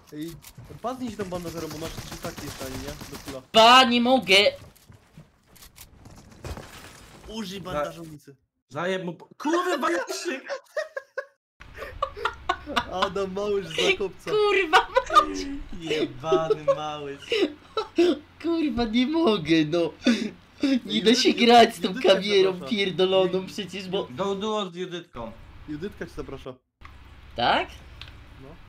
Ej, padnij się tą bandażerą, bo masz 3 taki jeszcze, ani nie? Do kula. Pa, nie mogę! Użyj bandażownicy. Zajeb mu... Kurwa, Jaszyk! Adam Małysz z Zakopca. Kurwa, Jebany mały. kurwa, nie mogę, no. Nie da się Judytka- grać z tą Judytka kamierą zaprasza. pierdoloną przecież, bo... Do duo z Judytką. Judytka cię zaprasza. Tak? No.